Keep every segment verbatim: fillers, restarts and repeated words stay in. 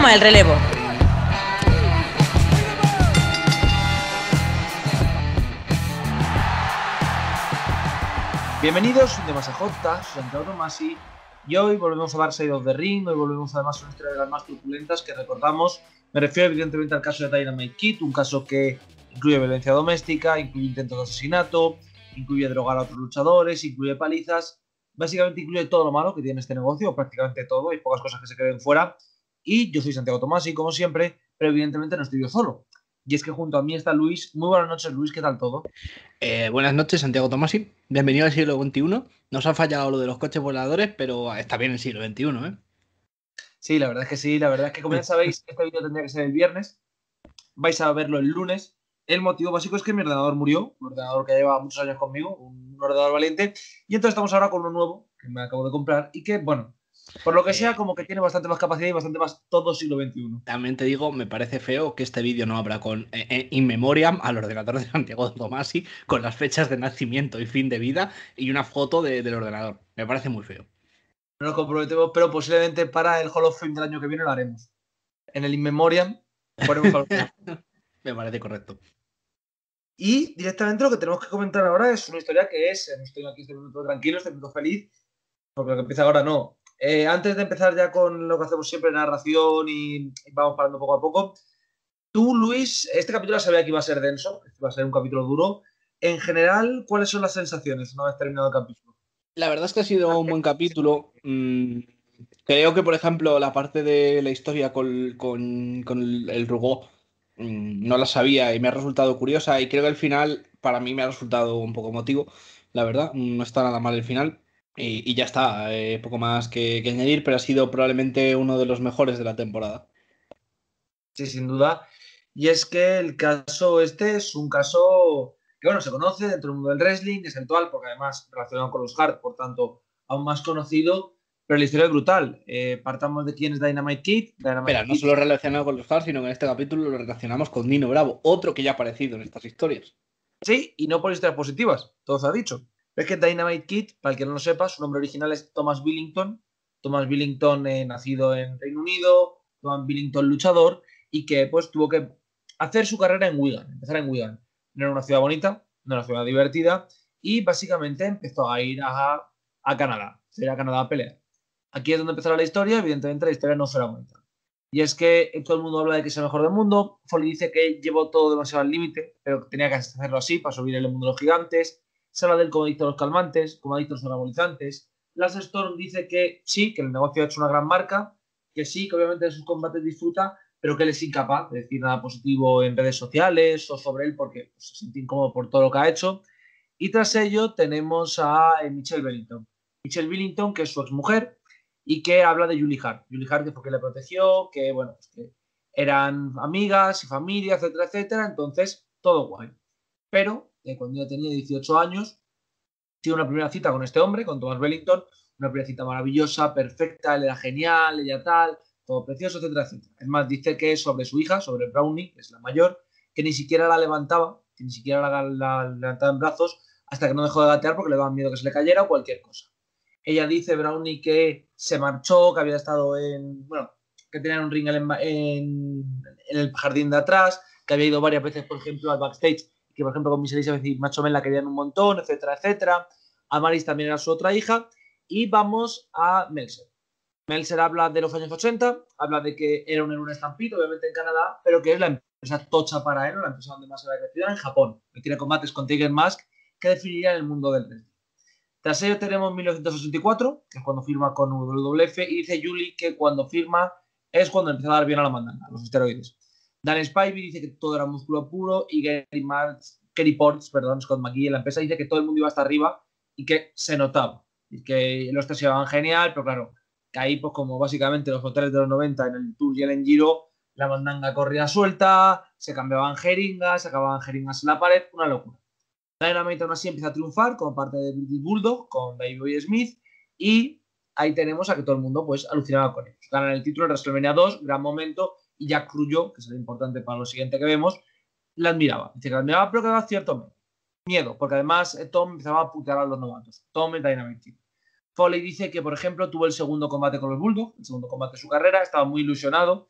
Toma el relevo. Bienvenidos un día más a J, soy Santiago Tomasi y hoy volvemos a dar Side of the Ring. Hoy volvemos además a una historia de las más truculentas que recordamos. Me refiero evidentemente al caso de Dynamite Kid, un caso que incluye violencia doméstica, incluye intentos de asesinato, incluye drogar a otros luchadores, incluye palizas. Básicamente incluye todo lo malo que tiene este negocio, o prácticamente todo, hay pocas cosas que se queden fuera. Y yo soy Santiago Tomasi, como siempre, pero evidentemente no estoy yo solo. Y es que junto a mí está Luis. Muy buenas noches, Luis, ¿qué tal todo? Eh, buenas noches, Santiago Tomasi. Bienvenido al siglo veintiuno. Nos ha fallado lo de los coches voladores, pero está bien el siglo veintiuno, ¿eh? Sí, la verdad es que sí. La verdad es que, como ya sabéis, este vídeo tendría que ser el viernes. Vais a verlo el lunes. El motivo básico es que mi ordenador murió. Un ordenador que lleva muchos años conmigo. Un ordenador valiente. Y entonces estamos ahora con uno nuevo que me acabo de comprar y que, bueno, por lo que sea, Eh, como que tiene bastante más capacidad y bastante más todo siglo veintiuno. También te digo, me parece feo que este vídeo no abra con eh, eh, in memoriam al ordenador de Santiago Tomasi, con las fechas de nacimiento y fin de vida y una foto de- del ordenador. Me parece muy feo. No lo comprometemos, pero posiblemente para el Hall of Fame del año que viene lo haremos. En el In Memoriam ponemos Hall of Fame. Me parece correcto. Y directamente lo que tenemos que comentar ahora es una historia que es, no estoy aquí este minuto tranquilo, este minuto feliz, porque lo que empieza ahora no. Eh, antes de empezar ya con lo que hacemos siempre, narración y, y vamos parando poco a poco, tú, Luis, este capítulo sabía que iba a ser denso, que iba a ser un capítulo duro. En general, ¿cuáles son las sensaciones una vez terminado el capítulo? La verdad es que ha sido un buen capítulo. Mm, creo que, por ejemplo, la parte de la historia con, con- con el, el Rugó mm, no la sabía y me ha resultado curiosa. Y creo que el final, para mí, me ha resultado un poco emotivo. La verdad, no está nada mal el final. Y, y ya está, eh, poco más que, que añadir, pero ha sido probablemente uno de los mejores de la temporada. Sí, sin duda. Y es que el caso este es un caso que, bueno, se conoce dentro del mundo del wrestling, es actual, porque además relacionado con los hard, por tanto, aún más conocido, pero la historia es brutal. Eh, partamos de quién es Dynamite Kid. Dynamite Espera, no Kid, solo relacionado con los Stars, sino que en este capítulo lo relacionamos con Dino Bravo, otro que ya ha aparecido en estas historias. sí, y no por historias positivas, todo se ha dicho. Es que Dynamite Kid, para el que no lo sepa, su nombre original es Thomas Billington. Thomas Billington, eh, nacido en Reino Unido, Thomas Billington luchador, y que pues tuvo que hacer su carrera en Wigan, empezar en Wigan. No era una ciudad bonita, no era una ciudad divertida, y básicamente empezó a ir a, a Canadá, a ir a Canadá a pelear. Aquí es donde empezará la historia, evidentemente la historia no será bonita. Y es que todo el mundo habla de que es el mejor del mundo. Foley dice que llevó todo demasiado al límite, pero que tenía que hacerlo así para subir el mundo de los gigantes. Se habla del como adicto a los calmantes, como adicto a los anabolizantes. Lance Storm dice que sí, que el negocio ha hecho una gran marca, que sí, que obviamente de sus combates disfruta, pero que él es incapaz de decir nada positivo en redes sociales o sobre él porque pues, se siente incómodo por todo lo que ha hecho. Y tras ello tenemos a eh, Michelle Bennington. Michelle Bennington, que es su exmujer, y que habla de Julie Hart. Julie Hart que fue quien le protegió, que bueno, pues que eran amigas y familia, etcétera, etcétera. Entonces, todo guay. Pero eh, cuando ella tenía dieciocho años, tiene una primera cita con este hombre, con Thomas Bellington, una primera cita maravillosa, perfecta, él era genial, ella tal, todo precioso, etcétera, etcétera. Es más, dice que es sobre su hija, sobre Brownie, que es la mayor, que ni siquiera la levantaba, que ni siquiera la, la, la levantaba en brazos hasta que no dejó de gatear porque le daban miedo que se le cayera o cualquier cosa. Ella dice, Brownie, que se marchó, que había estado en, bueno, que tenían un ring en, en, en el jardín de atrás, que había ido varias veces, por ejemplo, al backstage, que por ejemplo con Miss Elizabeth y Macho Men la querían un montón, etcétera, etcétera. Amaris también era su otra hija. Y vamos a Meltzer. Meltzer habla de los años ochenta, habla de que era un, un estampito, obviamente en Canadá, pero que es la empresa tocha para él, la empresa donde más se había crecido en Japón, que tiene combates con Tiger Mask, que definirían el mundo del wrestling. Tras ello tenemos mil novecientos sesenta y cuatro, que es cuando firma con W W F, y dice Julie que cuando firma es cuando empieza a dar bien a la mandanga, a los esteroides. Dan Spivey dice que todo era músculo puro, y Gary, Marks, Gary Ports, perdón, Scott McGee en la empresa dice que todo el mundo iba hasta arriba y que se notaba. Y que los tres se llevaban genial, pero claro, que ahí pues como básicamente los hoteles de los noventa en el Tour y el en Giro, la mandanga corría suelta, se cambiaban jeringas, se acababan jeringas en la pared, una locura. Dynamite aún así empieza a triunfar como parte de British Bulldog con Davey Boy Smith, y ahí tenemos a que todo el mundo pues alucinaba con ellos. Ganan el título en WrestleMania dos, gran momento, y Jack Cruyó, que es lo importante para lo siguiente que vemos, la admiraba. Dice que la admiraba, pero que daba cierto miedo, porque además eh, Tom empezaba a putear a los novatos. Tom el Dynamite. Foley dice que, por ejemplo, tuvo el segundo combate con los Bulldogs, el segundo combate de su carrera, estaba muy ilusionado,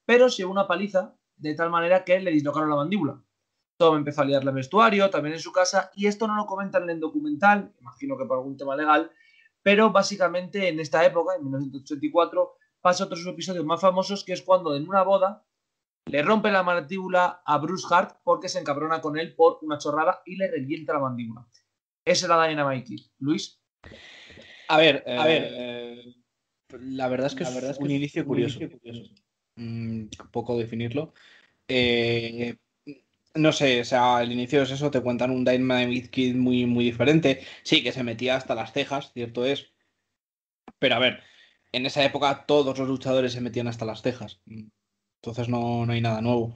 pero se llevó una paliza de tal manera que le dislocaron la mandíbula. Tom empezó a liarle el vestuario, también en su casa, y esto no lo comentan en el documental, imagino que por algún tema legal, pero básicamente en esta época, en mil novecientos ochenta y cuatro, pasa otros episodios más famosos, que es cuando en una boda le rompe la mandíbula a Bruce Hart porque se encabrona con él por una chorrada y le revienta la mandíbula. Esa era Dynamite Kid. Luis. A ver, eh, a ver, eh, la verdad es que la verdad es, es un, que inicio, un curioso. inicio curioso. Mm, poco definirlo. Eh, no sé, o sea, el inicio es eso, te cuentan un Dynamite Kid muy, muy diferente. Sí, que se metía hasta las cejas, cierto es. Pero a ver, en esa época todos los luchadores se metían hasta las cejas. Entonces no, no hay nada nuevo.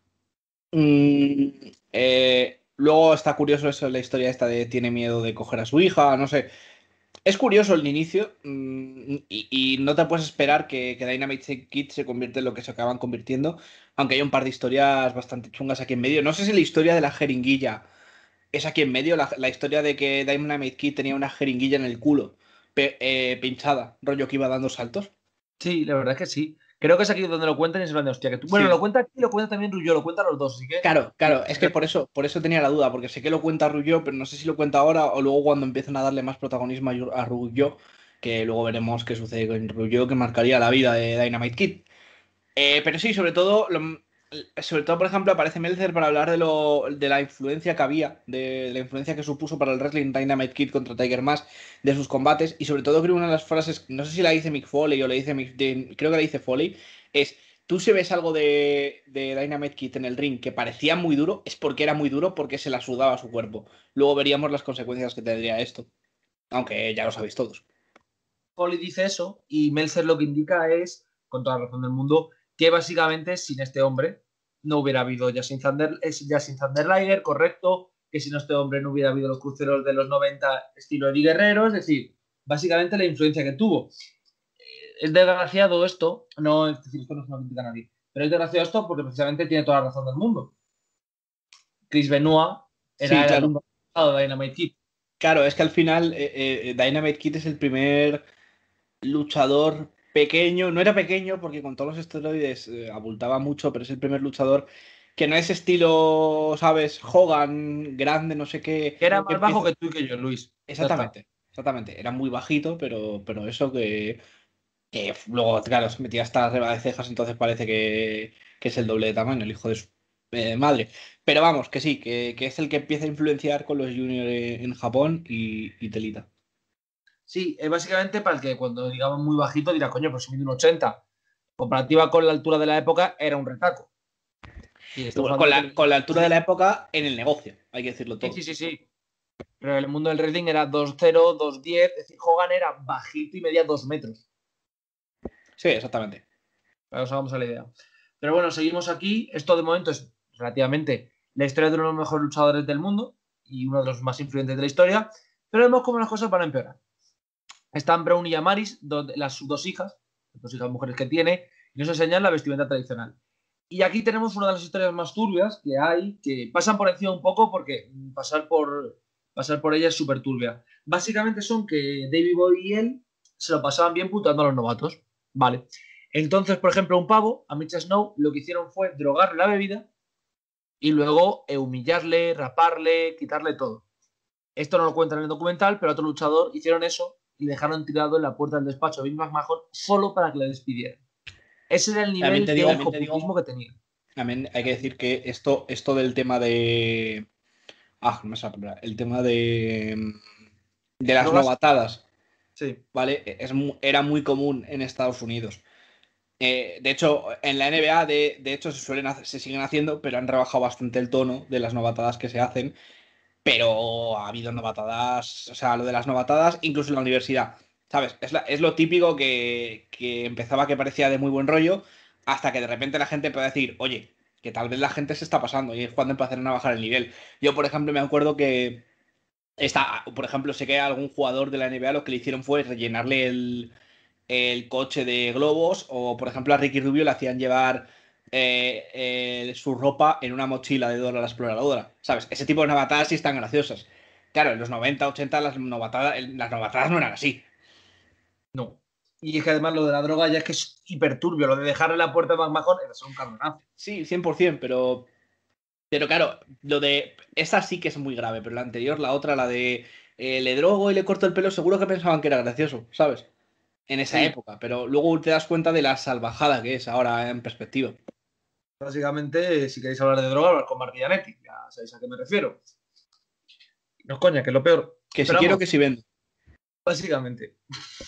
Mm, eh, luego está curioso eso, la historia esta de tiene miedo de coger a su hija, no sé. Es curioso el inicio mmm, y, y no te puedes esperar que, que Dynamite Kid se convierta en lo que se acaban convirtiendo, aunque hay un par de historias bastante chungas aquí en medio. No sé si la historia de la jeringuilla es aquí en medio, la, la historia de que Dynamite Kid tenía una jeringuilla en el culo pe, eh, pinchada, rollo que iba dando saltos. Sí, la verdad es que sí. Creo que es aquí donde lo cuentan y se van de hostia. Que tú... Bueno, Sí. lo cuenta aquí y lo cuenta también Rullo, lo cuentan los dos, así que... Claro, claro, es que por eso, por eso tenía la duda, porque sé que lo cuenta Rullo, pero no sé si lo cuenta ahora o luego cuando empiezan a darle más protagonismo a Rullo, que luego veremos qué sucede con Rullo, que marcaría la vida de Dynamite Kid. Eh, pero sí, sobre todo, lo, sobre todo, por ejemplo, aparece Meltzer para hablar de, lo, de la influencia que había, de la influencia que supuso para el wrestling Dynamite Kid contra Tiger Mask, de sus combates, y sobre todo creo una de las frases, no sé si la dice Mick Foley o le dice Mick, de, creo que la dice Foley, es, tú si ves algo de, de Dynamite Kid en el ring que parecía muy duro, es porque era muy duro porque se la sudaba a su cuerpo. Luego veríamos las consecuencias que tendría esto, aunque ya lo sabéis todos. Foley dice eso y Meltzer lo que indica es, con toda la razón del mundo, que básicamente sin este hombre no hubiera habido Justin Thunder, Justin Thunder Liger, correcto, que sin este hombre no hubiera habido los cruceros de los noventa estilo Eddie Guerrero, es decir, básicamente la influencia que tuvo. Es desgraciado esto, no es decir, esto no es una crítica a nadie, pero es desgraciado esto porque precisamente tiene toda la razón del mundo. Chris Benoit era sí, claro. el alumno de Dynamite Kid. Claro, es que al final eh, eh, Dynamite Kid es el primer luchador pequeño, no era pequeño porque con todos los esteroides eh, abultaba mucho, pero es el primer luchador que no es estilo, ¿sabes? Hogan, grande, no sé qué. Que era Que más empieza... bajo que tú y que yo, Luis. Exactamente, exactamente. Era muy bajito, pero, pero eso que, que luego, claro, se metía hasta arriba de cejas, entonces parece que, que es el doble de tamaño, el hijo de su eh, madre. Pero vamos, que sí, que, que es el que empieza a influenciar con los juniors en Japón y, y telita. Sí, es básicamente para el que cuando digamos muy bajito dirá, coño, pues si mide un ochenta. Comparativa con la altura de la época, era un retaco. Y Con la, con la altura de la época en el negocio, hay que decirlo todo. Sí, sí, sí, sí. Pero en el mundo del wrestling era dos cero, dos diez. Es decir, Hogan era bajito y medía dos metros. Sí, exactamente. Para que os hagamos a la idea. Pero bueno, seguimos aquí. Esto de momento es relativamente la historia de uno de los mejores luchadores del mundo y uno de los más influyentes de la historia. Pero vemos cómo las cosas van a empeorar. Están Brown y Amaris, dos, las sus dos hijas, las dos hijas mujeres que tiene, y nos enseñan la vestimenta tradicional. Y aquí tenemos una de las historias más turbias que hay, que pasan por encima un poco porque pasar por, pasar por ella es súper turbia. Básicamente son que Davey Boy y él se lo pasaban bien putando a los novatos. Vale. Entonces, por ejemplo, un pavo, a Mitch Snow, lo que hicieron fue drogarle la bebida y luego humillarle, raparle, quitarle todo. Esto no lo cuentan en el documental, pero otro luchador hicieron eso y dejaron tirado en la puerta del despacho a Vince McMahon solo para que le despidieran. Ese era el nivel digo, de hijoputismo que tenía. También hay que decir que esto, esto del tema de... Ah, no me sale la palabra. El tema de... De las ¿Drogas? novatadas. Sí. ¿Vale? Es, era muy común en Estados Unidos. Eh, de hecho, en la N B A, de, de hecho, se suelen hacer, se siguen haciendo, pero han rebajado bastante el tono de las novatadas que se hacen. Pero ha habido novatadas, o sea, lo de las novatadas, incluso en la universidad. ¿Sabes? Es, la, es lo típico que, que empezaba que parecía de muy buen rollo, hasta que de repente la gente puede decir, oye, que tal vez la gente se está pasando, y es cuando empezaron a bajar el nivel. Yo, por ejemplo, me acuerdo que está, por ejemplo, sé que a algún jugador de la N B A lo que le hicieron fue rellenarle el, el coche de globos, o por ejemplo a Ricky Rubio le hacían llevar eh, eh, su ropa en una mochila de Dora la Exploradora, ¿sabes? Ese tipo de novatadas sí están graciosas. Claro, en los noventa, ochenta las novatadas, las novatadas no eran así. No. Y es que además lo de la droga ya es que es hiperturbio. Lo de dejarle la puerta a McMahon era ser un cabronazo. Sí, cien por ciento, pero. Pero claro, lo de. Esa sí que es muy grave, pero la anterior, la otra, la de. eh, le drogo y le corto el pelo, seguro que pensaban que era gracioso, ¿sabes? En esa Sí, época, pero luego te das cuenta de la salvajada que es ahora en perspectiva. básicamente, si queréis hablar de droga, hablar con Martillanetti. Ya sabéis a qué me refiero. No es coña, que es lo peor. Que si Pero quiero, vamos, que si vendo. básicamente.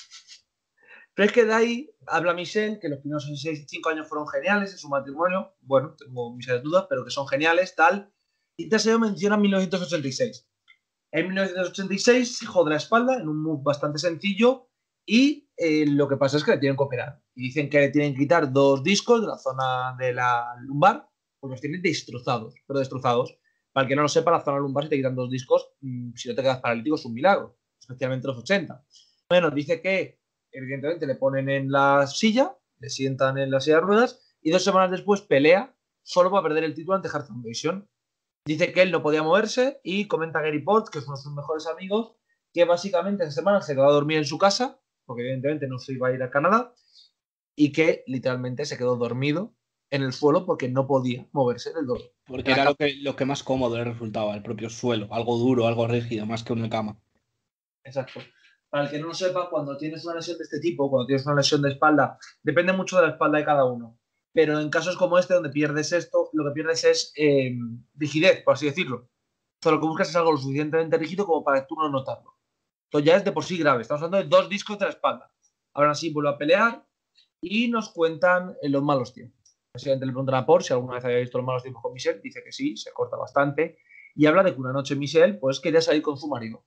Pero es que de ahí habla Michelle, que los primeros seis, cinco años fueron geniales en su matrimonio. Bueno, tengo mis dudas, pero que son geniales, tal. Y Teseo menciona mil novecientos ochenta y seis. En mil novecientos ochenta y seis se jode la espalda en un move bastante sencillo y eh, lo que pasa es que le tienen que operar. Y dicen que le tienen que quitar dos discos de la zona de la lumbar, pues los tienen destrozados, pero destrozados. Para el que no lo sepa, la zona lumbar, si te quitan dos discos, mmm, si no te quedas paralítico, es un milagro, especialmente los ochenta. Bueno, dice que evidentemente le ponen en la silla, le sientan en la silla de ruedas y dos semanas después pelea solo para perder el título ante Hart Foundation. Dice que él no podía moverse y comenta Gary Potts, que es uno de sus mejores amigos, que básicamente esa semana se quedó a dormir en su casa, porque evidentemente no se iba a ir a Canadá, y que literalmente se quedó dormido en el suelo porque no podía moverse del todo. Porque era lo que, lo que más cómodo le resultaba, el propio suelo, algo duro, algo rígido, más que una cama. Exacto. Para el que no lo sepa, cuando tienes una lesión de este tipo, cuando tienes una lesión de espalda, depende mucho de la espalda de cada uno. Pero en casos como este, donde pierdes esto, lo que pierdes es eh, rigidez, por así decirlo. Todo lo que buscas es algo lo suficientemente rígido como para tú no notarlo. Esto ya es de por sí grave. Estamos hablando de dos discos de la espalda. Ahora sí vuelve a pelear y nos cuentan en los malos tiempos. Básicamente le preguntan a Por si alguna vez había visto los malos tiempos con Michelle. Dice que sí, se corta bastante. Y habla de que una noche Michelle pues, quería salir con su marido.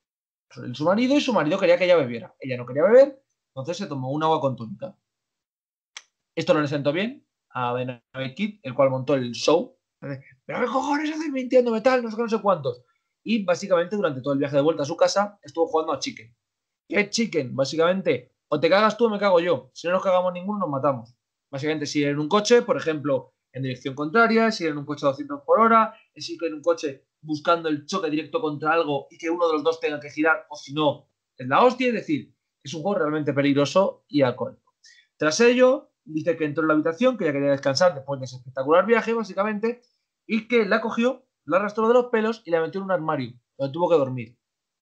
Su marido y su marido quería que ella bebiera. Ella no quería beber, entonces se tomó un agua con tónica. Esto no le sentó bien a Dynamite Kid, el cual montó el show. Pero qué cojones haces mintiéndome tal, no sé qué, no sé cuántos. Y básicamente durante todo el viaje de vuelta a su casa estuvo jugando a Chicken. ¿Qué es Chicken? Básicamente, o te cagas tú o me cago yo. Si no nos cagamos ninguno, nos matamos. Básicamente, si en un coche, por ejemplo, en dirección contraria, si en un coche a doscientos por hora, si en un coche buscando el choque directo contra algo y que uno de los dos tenga que girar, o si no, es la hostia. Es decir, es un juego realmente peligroso y alcohólico. Tras ello, dice que entró en la habitación, que ya quería descansar después de ese espectacular viaje, básicamente, y que la cogió, la arrastró de los pelos y la metió en un armario, donde tuvo que dormir.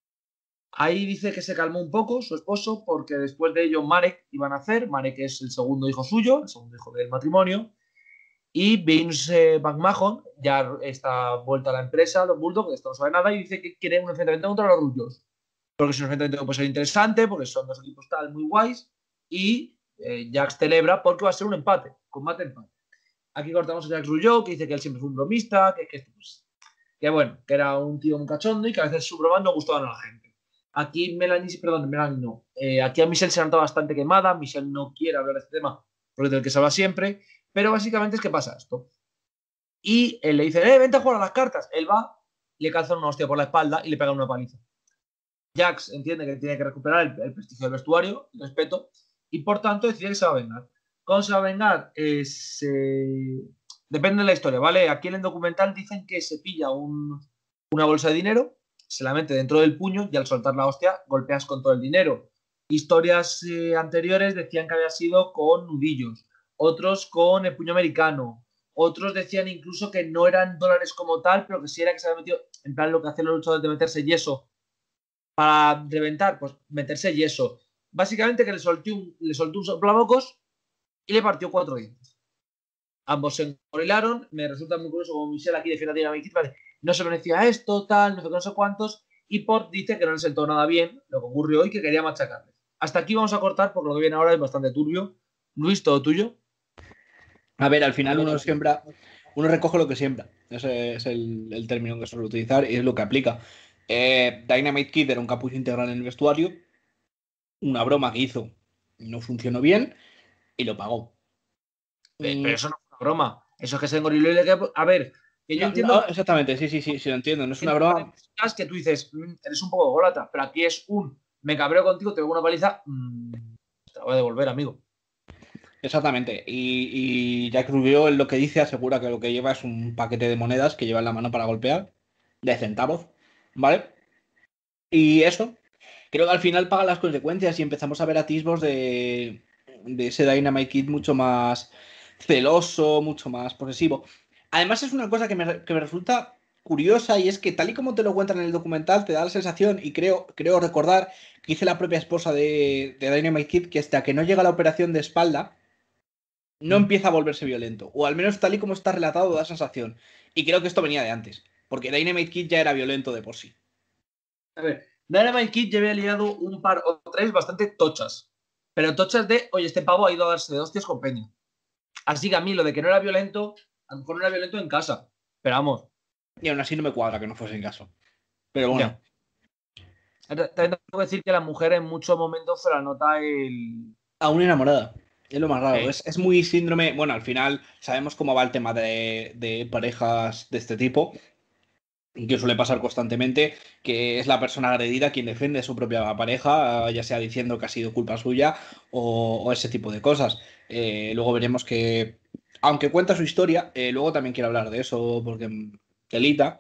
Ahí dice que se calmó un poco su esposo, porque después de ello Marek iba a nacer. Marek es el segundo hijo suyo, el segundo hijo del matrimonio. Y Vince McMahon ya está vuelta a la empresa, los Bulldogs, esto no sabe nada, y dice que quiere un enfrentamiento contra los Rullos. Porque es un enfrentamiento que puede ser interesante, porque son dos equipos tal muy guays. Y eh, Jax celebra porque va a ser un empate, combate empate. Aquí cortamos a Jax Rougeau, que dice que él siempre fue un bromista, que, que, pues, que bueno, que era un tío muy cachondo y que a veces su broma no gustaban a la gente. Aquí Melanie, perdón, Melanie no. Eh, aquí a Michelle se nota bastante quemada. Michelle no quiere hablar de este tema porque es del que se habla siempre. Pero básicamente es que pasa esto. Y él le dice, eh, vente a jugar a las cartas. Él va, le calza una hostia por la espalda y le pega una paliza. Jax entiende que tiene que recuperar el, el prestigio del vestuario, el respeto, y por tanto decide que se va a vengar. ¿Cómo se va a vengar? Es, eh, depende de la historia, ¿vale? Aquí en el documental dicen que se pilla un, una bolsa de dinero, se la mete dentro del puño y al soltar la hostia golpeas con todo el dinero. Historias eh, anteriores decían que había sido con nudillos, otros con el puño americano, otros decían incluso que no eran dólares como tal, pero que sí era que se había metido, en plan lo que hacen los luchadores de meterse yeso para reventar, pues meterse yeso. Básicamente que le soltó un, le soltó un soplamocos y le partió cuatro dientes. Ambos se engorilaron. Me resulta muy curioso como Michelle aquí defiende a Dynamite Kid, no se merecía esto, tal, no sé qué, no sé cuántos. Y Port dice que no le sentó nada bien lo que ocurrió y que quería machacarle. Hasta aquí vamos a cortar porque lo que viene ahora es bastante turbio. Luis, todo tuyo. A ver, al final uno siembra, uno recoge lo que siembra. Ese es el, el término que suelo utilizar y es lo que aplica. Eh, Dynamite Kid era un capullo integral en el vestuario. Una broma que hizo no funcionó bien y lo pagó. Pero Mm, eso no fue una broma. Eso es que se engoriló y le quedó... A ver, que yo no, entiendo no, exactamente, sí, sí, sí, sí, lo entiendo. No es una que, broma. que tú dices, mmm, eres un poco golata, pero aquí es un, me cabreo contigo, te doy una paliza, mmm, te la voy a devolver, amigo. Exactamente. Y, y Jack Rubio en lo que dice asegura que lo que lleva es un paquete de monedas que lleva en la mano para golpear, de centavos, ¿vale? Y eso. creo que al final pagan las consecuencias y empezamos a ver atisbos de, de ese Dynamite Kid mucho más celoso, mucho más posesivo. Además es una cosa que me, que me resulta curiosa y es que tal y como te lo cuentan en el documental te da la sensación y creo, creo recordar que dice la propia esposa de, de Dynamite Kid que hasta que no llega la operación de espalda no Mm. empieza a volverse violento. O al menos tal y como está relatado da sensación. Y creo que esto venía de antes. Porque Dynamite Kid ya era violento de por sí. A ver, Dynamite Kid ya había liado un par o tres bastante tochas. Pero tochas de, oye, este pavo ha ido a darse de hostias con Peña. Así que a mí lo de que no era violento, a lo mejor no era violento en casa. Pero vamos, Y aún así no me cuadra que no fuese en caso. Pero bueno. ya. También tengo que decir que la mujer en muchos momentos se la nota el. Aún enamorada. Es lo más raro. Eh, Es, es muy síndrome. Bueno, al final sabemos cómo va el tema de, de parejas de este tipo. Que suele pasar constantemente, que es la persona agredida quien defiende a su propia pareja, ya sea diciendo que ha sido culpa suya o, o ese tipo de cosas. Eh, luego veremos que, aunque cuenta su historia, eh, luego también quiero hablar de eso, porque mm, telita,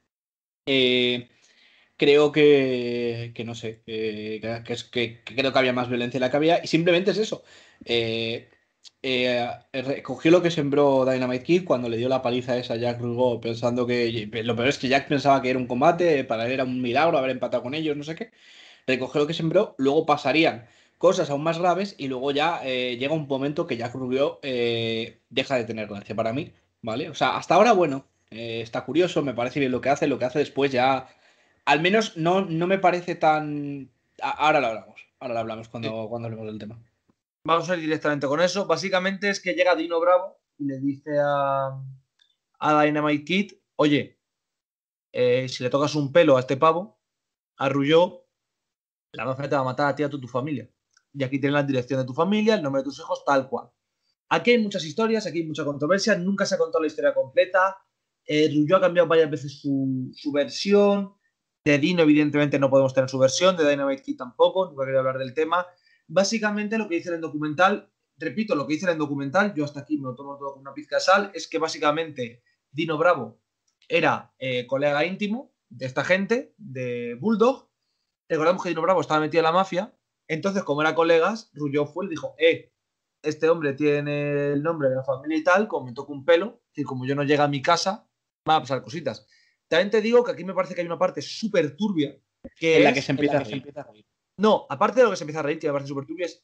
eh, creo que, que no sé, que, que es, que, que creo que había más violencia de la que había, y simplemente es eso. Eh, eh, recogió lo que sembró Dynamite Kid cuando le dio la paliza esa a Jack Rougeau, pensando que. Lo peor es que Jack pensaba que era un combate, para él era un milagro haber empatado con ellos, no sé qué. Recogió lo que sembró, luego pasarían cosas aún más graves y luego ya eh, llega un momento que Jack Rougeau eh, deja de tener gracia para mí, ¿vale? O sea, hasta ahora, bueno, eh, está curioso, me parece bien lo que hace, lo que hace después ya. Al menos no, no me parece tan. A- Ahora lo hablamos, ahora lo hablamos cuando, cuando hablemos del tema. Vamos a ir directamente con eso. Básicamente es que llega Dino Bravo y le dice a, a Dynamite Kid, oye, eh, si le tocas un pelo a este pavo, a Rougeau, la mafia te va a matar a ti y a tu, tu familia. Y aquí tienes la dirección de tu familia, el nombre de tus hijos, tal cual. Aquí hay muchas historias, aquí hay mucha controversia, nunca se ha contado la historia completa. Eh, Rougeau ha cambiado varias veces su, su versión. De Dino, evidentemente, no podemos tener su versión, de Dynamite Kid tampoco, nunca quería hablar del tema. Básicamente, lo que dice en el documental, repito, lo que dice en el documental, yo hasta aquí me lo tomo todo con una pizca de sal, es que básicamente Dino Bravo era eh, colega íntimo de esta gente, de Bulldog. Recordamos que Dino Bravo estaba metido en la mafia, entonces, como eran colegas, Rougeau fue y le dijo, eh, este hombre tiene el nombre de la familia y tal, como me toca un pelo, y como yo no llega a mi casa, van a pasar cositas. También te digo que aquí me parece que hay una parte súper turbia, En que la que se es... empieza a reír. No, aparte de lo que se empieza a reír, que me parece súper turbia, es...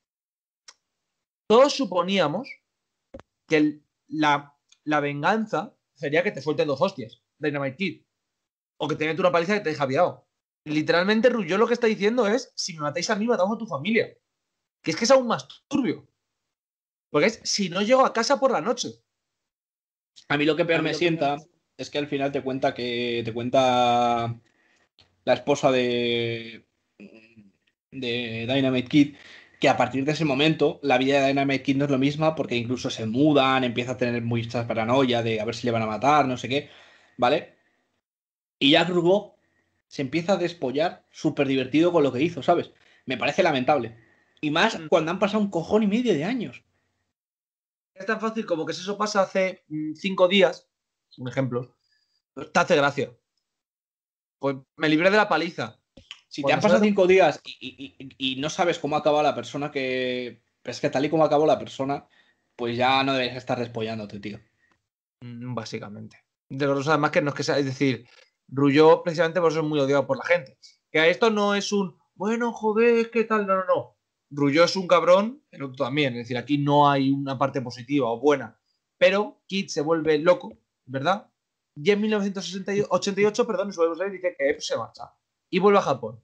Todos suponíamos que el- la, la venganza sería que te suelten dos hostias, Dynamite Kid, o que te mete una paliza que te deja viado. Literalmente, Rougeau lo que está diciendo es, si me matáis a mí, matamos a tu familia. Que es que es aún más turbio. Porque es, si no llego a casa por la noche. A mí lo que peor A mí me lo que sienta es que al final te cuenta que te cuenta la esposa de de Dynamite Kid que a partir de ese momento la vida de Dynamite Kid no es lo misma porque incluso se mudan, empieza a tener mucha paranoia de a ver si le van a matar, no sé qué, ¿vale? Y Jack Rougeau se empieza a despollar súper divertido con lo que hizo, ¿sabes? Me parece lamentable. Y más Mm. cuando han pasado un cojón y medio de años. Es tan fácil como que si eso pasa hace mm, cinco días, un ejemplo, pues te hace gracia. Pues me libré de la paliza. Si te han Cuando pasado sabes lo cinco días y, y- y- y no sabes cómo acaba la persona que. Es que tal y como acabó la persona, pues ya no deberías estar despollándote, tío. Mm, básicamente. De los además que no es que sea, es decir, Rougeau precisamente por eso es muy odiado por la gente. Que a esto no es un, bueno, joder, ¿qué tal? No, no, no. Rougeau es un cabrón, el otro también. Es decir, aquí no hay una parte positiva o buena. Pero Kid se vuelve loco, ¿verdad? Y en mil novecientos ochenta y ocho, perdón, su adversario dice que Ep se marcha. Y vuelve a Japón.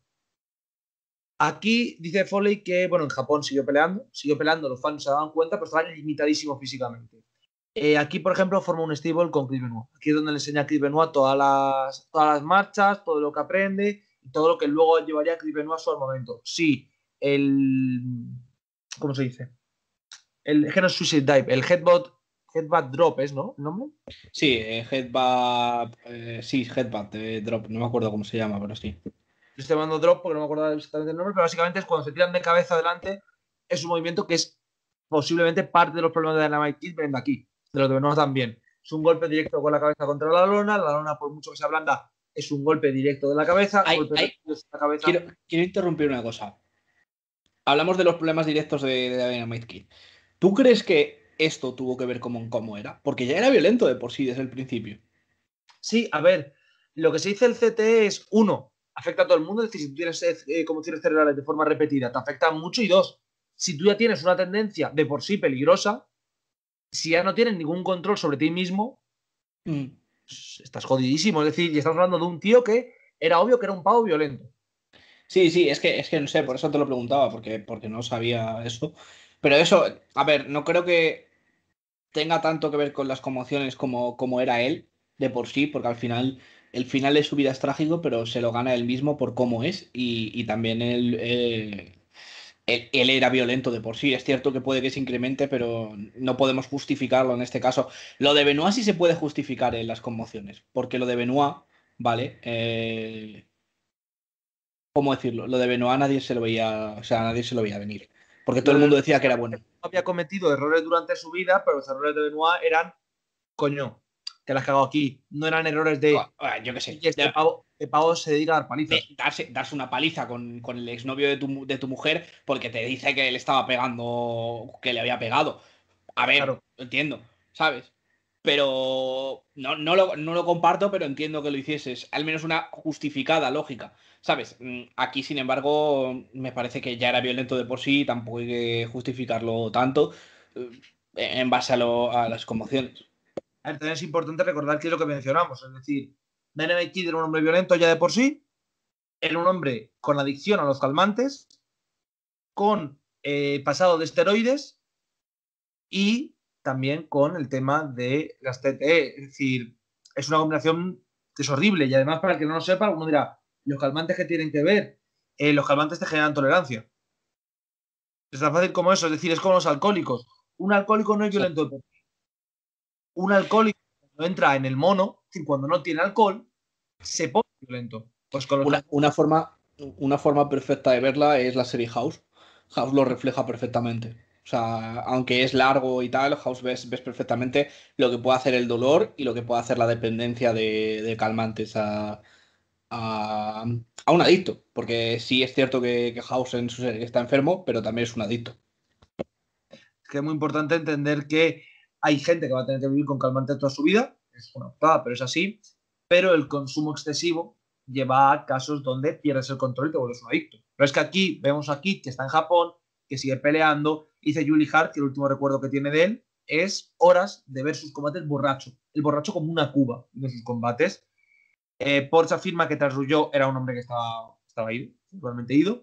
Aquí dice Foley que, bueno, en Japón siguió peleando, siguió peleando, los fans se daban cuenta, pero estaban limitadísimos físicamente. Eh, aquí, por ejemplo, forma un stable con Chris Benoit. Aquí es donde le enseña a Chris Benoit todas las, todas las marchas, todo lo que aprende y todo lo que luego llevaría a Chris Benoit a su armamento. Sí, el. ¿Cómo se dice? El es que no es Suicide Dive, el Headbutt, Headbutt Drop es, ¿no? ¿El nombre? Sí, eh, Headbutt. Eh, sí, Headbutt eh, Drop, no me acuerdo cómo se llama, pero sí. Yo estoy llamando Drop porque no me acuerdo exactamente el nombre, pero básicamente es cuando se tiran de cabeza adelante. Es un movimiento que es posiblemente parte de los problemas de Dynamite Kid, ven de aquí, de los de Benoit también. Es un golpe directo con la cabeza contra la lona, la lona por mucho que se ablanda es un golpe directo de la cabeza. Ay, golpe ay, directo de la cabeza. quiero, quiero interrumpir una cosa. Hablamos de los problemas directos de, de Dynamite Kid. ¿Tú crees que esto tuvo que ver con cómo era? Porque ya era violento de por sí desde el principio. Sí, a ver, lo que se dice el C T E es, uno, afecta a todo el mundo, es decir, si tú tienes eh, conmociones cerebrales de forma repetida, te afecta mucho, y dos, si tú ya tienes una tendencia de por sí peligrosa, si ya no tienes ningún control sobre ti mismo, Mm. pues, estás jodidísimo. Es decir, y estamos hablando de un tío que era obvio que era un pavo violento. Sí, sí, es que, es que no sé, por eso te lo preguntaba, porque, porque no sabía eso. Pero eso, a ver, no creo que tenga tanto que ver con las conmociones como, como era él de por sí, porque al final el final de su vida es trágico, pero se lo gana él mismo por cómo es y, y también él, eh, él, él era violento de por sí. Es cierto que puede que se incremente, pero no podemos justificarlo en este caso. Lo de Benoit sí se puede justificar en las conmociones, porque lo de Benoit, ¿vale? Eh, ¿cómo decirlo? Lo de Benoit nadie se lo veía, o sea, nadie se lo veía venir, porque todo Lo el de mundo decía que era bueno. había cometido errores durante su vida, pero los errores de Benoit eran, coño, que la has cagado aquí. No eran errores de, Ah, yo qué sé. oye, este pavo, este pavo se dedica a dar De palizas. darse, darse una paliza con, con el exnovio de tu, de tu mujer porque te dice que le estaba pegando, que le había pegado. A ver, Claro. lo entiendo, ¿sabes? Pero no, no lo, no lo comparto, pero entiendo que lo hicieses. Al menos una justificada lógica, ¿sabes? Mm, Aquí, sin embargo, me parece que ya era violento de por sí, tampoco hay que justificarlo tanto eh, en base a, lo- a las conmociones. A ver, también es importante recordar que es lo que mencionamos. Es decir, Dynamite Kid era un hombre violento ya de por sí, era un hombre con adicción a los calmantes, con eh, pasado de esteroides y también con el tema de las T T E. Es decir, es una combinación que es horrible. Y además, para el que no lo sepa, uno dirá, ¿los calmantes qué tienen que ver? Eh, los calmantes te generan tolerancia. Es tan fácil como eso. Es decir, es como los alcohólicos. Un alcohólico no es violento de por sí. Un alcohólico cuando entra en el mono, es decir, cuando no tiene alcohol, se pone violento. Pues con los Una, una forma, una forma perfecta de verla es la serie House. House lo refleja perfectamente. O sea, aunque es largo y tal, House ves, ves perfectamente lo que puede hacer el dolor y lo que puede hacer la dependencia de, de calmantes a, a, a un adicto. Porque sí es cierto que, que House en su serie está enfermo, pero también es un adicto. que es muy importante entender que hay gente que va a tener que vivir con calmantes toda su vida, es una octava, pero es así, pero el consumo excesivo lleva a casos donde pierdes el control y te vuelves un adicto. Pero es que aquí vemos a Kid, que está en Japón, que sigue peleando, dice Julie Hart, que el último recuerdo que tiene de él es horas de ver sus combates borracho, el borracho como una cuba de sus combates. Eh, Porsche afirma que tras Rullo era un hombre que estaba, estaba ido, totalmente ido.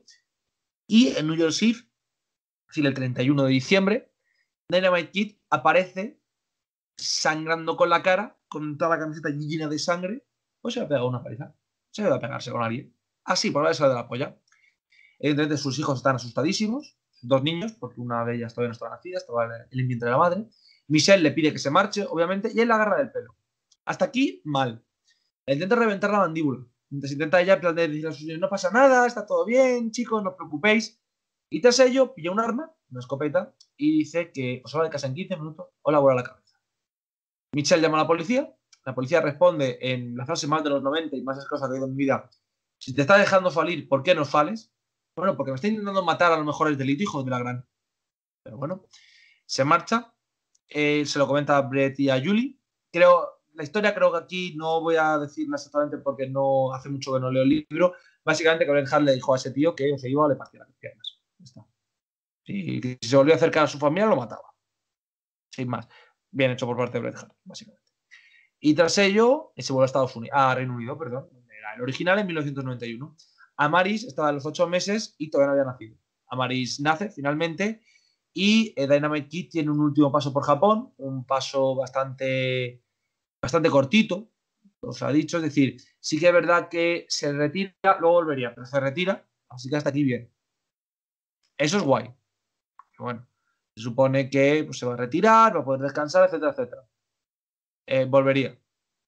Y en New York City, el treinta y uno de diciembre, Dynamite Kid aparece sangrando con la cara, con toda la camiseta llena de sangre, pues se le ha pegado una paliza. Se le va a pegarse con alguien. Así, por haberse de la polla. Evidentemente, sus hijos están asustadísimos, dos niños, porque una de ellas todavía no estaba nacida, estaba en el vientre de la madre. Michelle le pide que se marche, obviamente, y él la agarra del pelo. Hasta aquí, mal. Le intenta reventar la mandíbula. Entonces intenta ella en plan de decir a sus niños, no pasa nada, está todo bien, chicos, no os preocupéis. Y tras ello, pilla un arma, una escopeta, y dice que os va de casa en quince minutos o la vuela a la cabeza. Michelle llama a la policía, la policía responde en la frase más de los noventa y más cosas que he oído en mi vida, si te está dejando salir, ¿por qué no sales? Bueno, porque me está intentando matar, a lo mejor el delito, hijo de la gran. Pero bueno, se marcha, eh, se lo comenta a Brett y a Julie. Creo, la historia creo que aquí no voy a decirla exactamente porque no hace mucho que no leo el libro. Básicamente que Bret Hart le dijo a ese tío que se iba o le partía las piernas. Ya está. Si, si se volvió a acercar a su familia, lo mataba. Sin más. Bien hecho por parte de Bret Hart, básicamente. Y tras ello, se vuelve a Estados Unidos, a Reino Unido, perdón. Era el original en mil novecientos noventa y uno. Amaris estaba a los ocho meses y todavía no había nacido. Amaris nace finalmente y eh, Dynamite Kid tiene un último paso por Japón, un paso bastante, bastante cortito, os ha dicho. Es decir, sí que es verdad que se retira, luego volvería, pero se retira, así que hasta aquí bien. Eso es guay. Bueno, se supone que pues, se va a retirar, va a poder descansar, etcétera, etcétera. Eh, volvería.